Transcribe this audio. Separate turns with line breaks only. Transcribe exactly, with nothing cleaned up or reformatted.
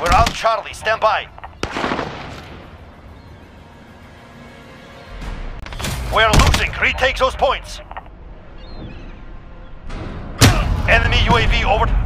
We're on Charlie. Stand by. We're losing. Retake those points. Enemy U A V over.